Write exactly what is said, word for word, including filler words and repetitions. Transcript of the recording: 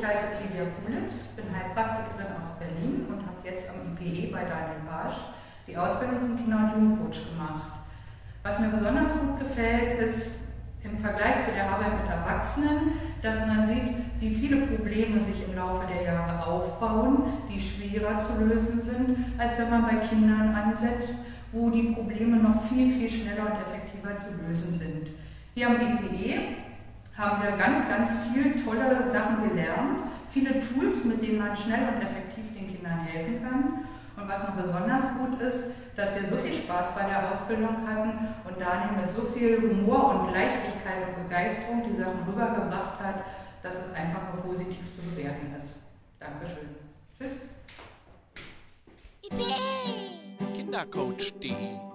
ich heiße Claudia Kulitz, bin Heilpraktikerin aus Berlin und habe jetzt am I P E bei Daniel Barsch die Ausbildung zum Kinder- und Jugendcoach gemacht. Was mir besonders gut gefällt, ist im Vergleich zu der Arbeit mit Erwachsenen, dass man sieht, wie viele Probleme sich im Laufe der Jahre aufbauen, die schwerer zu lösen sind, als wenn man bei Kindern ansetzt, wo die Probleme noch viel, viel schneller und effektiver zu lösen sind. Hier am I P E haben wir ganz, ganz viele tolle Sachen gelernt, viele Tools, mit denen man schnell und effektiv den Kindern helfen kann. Und was noch besonders gut ist, dass wir so viel Spaß bei der Ausbildung hatten und Daniel mit so viel Humor und Leichtigkeit und Begeisterung die Sachen rübergebracht hat, dass es einfach nur positiv zu bewerten ist. Dankeschön. Tschüss. Kindercoach punkt de